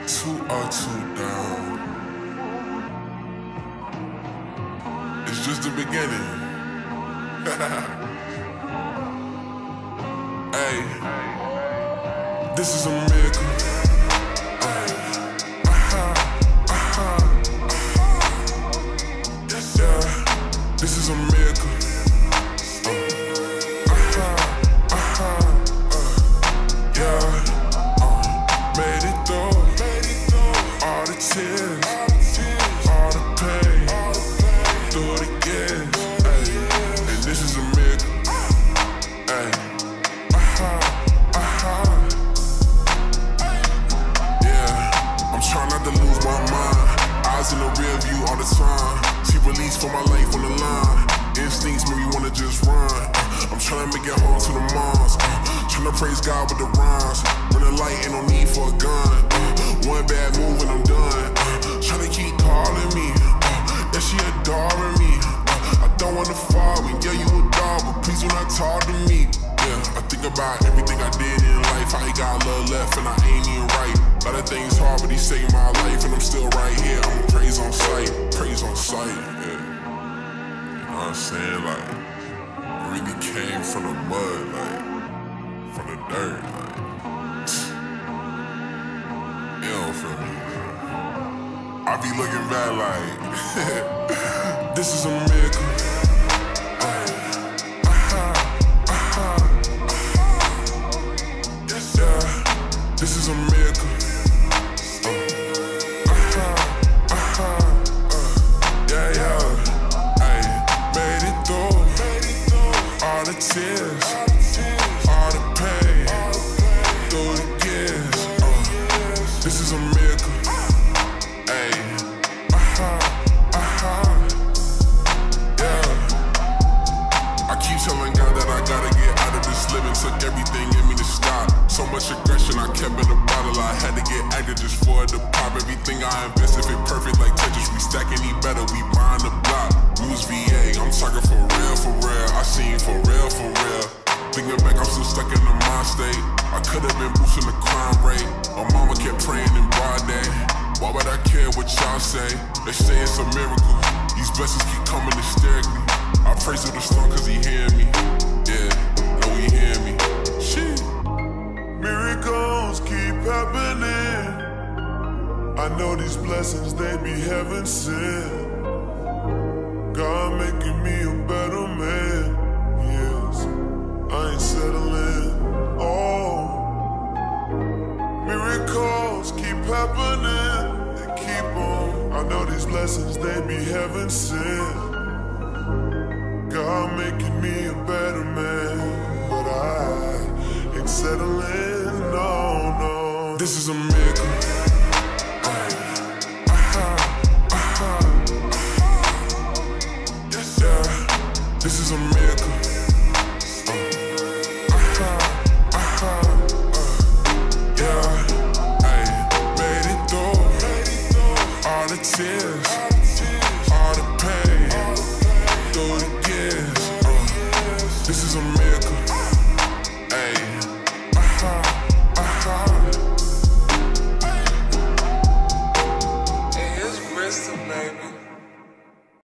Two up, two down. It's just the beginning. Hey, this is a miracle. Yeah, this is a miracle. Made it through all the tears, all the pain, through it again. And this is a miracle. Yeah, I'm trying not to lose my mind. Eyes in the rear view all the time. See release for my life on the line. Instincts make me wanna just run. I'm trying to make it home to the moms. Trying to praise God with the rhymes. Running light, ain't no need for a gun. One bad move and I'm done. Trying to keep calling me. Yeah, she adoring me. I don't wanna fall when yeah, you a dog, but please do not talk to me. Yeah, I think about everything I did in life. How he got love left and I ain't even right. A lot of things hard, but he saved my life and I'm still right here. I'm praise on sight, praise on sight. Yeah. You know what I'm saying? Like, it really came from the mud, like, from the dirt, like. You don't feel me, man. I be looking back like, this is a miracle. Yeah, this is a miracle. Made it through all the tears, all the pain, through the years. This is a miracle. I keep telling God that I gotta get out of this living. Took everything in me to stop. So much aggression I kept in the bottle. I had to get active just for it to pop. Everything I invested fit perfect like Tetris. We stacking each better, we buying the block. We was VA, I'm talking for real, for real. I seen for real, for real. Thinking back, I'm still stuck in the mind state. I could've been boosting the crime rate. My mama kept praying in broad day. Why would I care what y'all say? They say it's a miracle. These blessings keep coming hysterically. I praise with the storm cause he hear me. Yeah, know he hear me. Shit. Miracles keep happening. I know these blessings, they be heaven sent. God making me a better man. Yes, I ain't settling. Oh, miracles keep happening. They keep on. I know these blessings, they be heaven sent. God making me a better man, but I ain't settling, no, no. This is a miracle. Yeah, this is a miracle. Yeah, made it through all the tears, all the pain, through the years. This is a miracle.